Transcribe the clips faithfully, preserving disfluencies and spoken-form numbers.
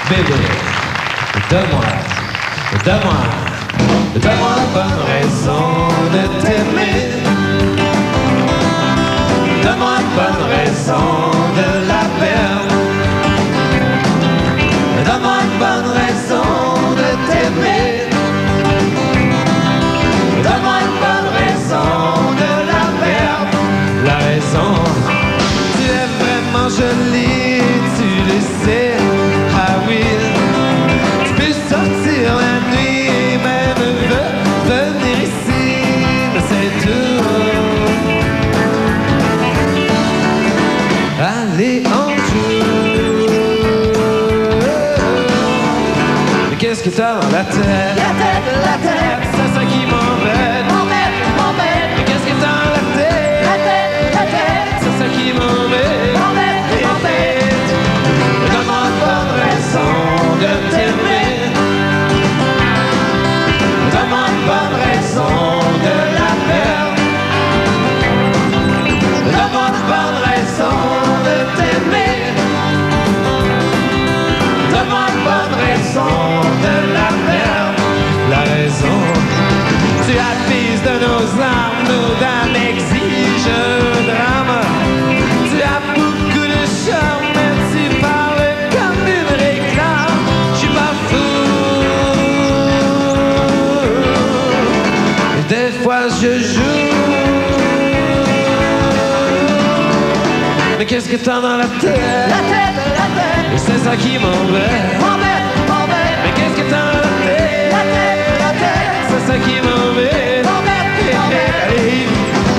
Bébé, donne-moi, donne-moi, donne-moi la bonne raison de t'aimer. Donne-moi une bonne raison de la perdre. Donne-moi une bonne raison de t'aimer. Donne-moi une bonne raison de la perdre. La raison, tu es vraiment jolie, tu le sais. Ah oui, tu peux sortir la nuit et même venir ici, mais c'est tout. Allez, on joue. Mais qu'est-ce que t'as dans la tête? La tête, la tête. C'est ça qui m'embête. M'embête, m'embête. Mais qu'est-ce que t'as dans la tête? La tête, la tête. C'est ça qui m'embête. M'embête, m'embête. Donne-moi une bonne raison de t'aimer. Donne-moi une bonne raison de la perdre. Donne-moi une bonne raison de t'aimer. Donne-moi une bonne raison de la perdre. La raison, tu abuses de nos armes, nos dames exigent un drame. Tu as beaucoup de charme, mais tu parles comme une réclame. Je suis pas fou. Et des fois je joue. Mais qu'est-ce que t'as dans la tête? La tête, la tête. Et c'est ça qui m'embête. M'embête, m'embête. Mais qu'est-ce que t'as dans la tête? La tête, la tête. C'est ça qui m'embête. M'embête, m'embête. Allez.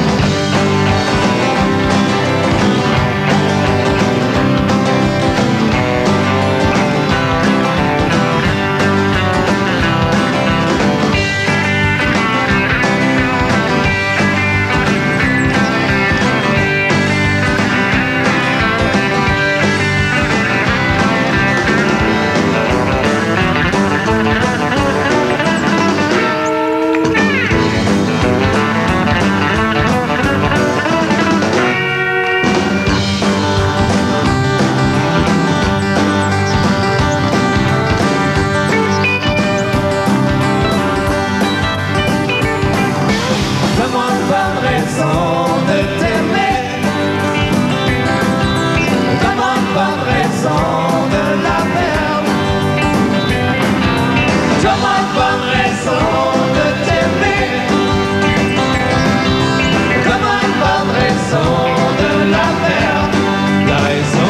Donne-moi une bonne raison de t'aimer. Donne-moi une bonne raison de la perdre. Donne-moi une bonne raison de t'aimer. Donne-moi une bonne raison de la perdre. La raison.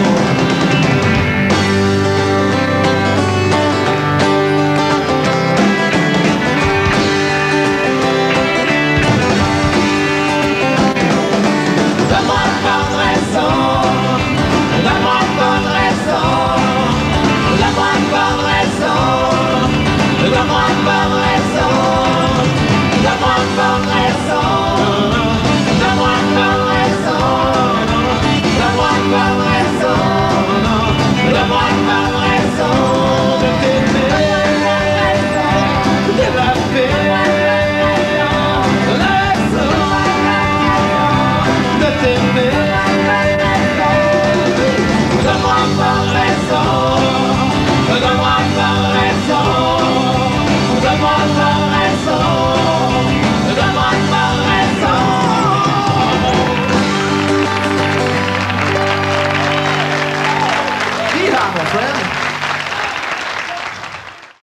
Donne-moi une bonne raison. Donne-moi une bonne raison. Donne-moi une bonne raison. Donne-moi une bonne raison. Donne-moi une bonne raison. Donne-moi une bonne raison. Donne-moi une bonne raison. Donne-moi une bonne raison de t'aimer. De la paix. La raison de t'aimer. Donne-moi une bonne raison. Donne-moi une bonne raison. Donne-moi une bonne raison. Donne-moi une bonne raison. Yeehaw, my friend.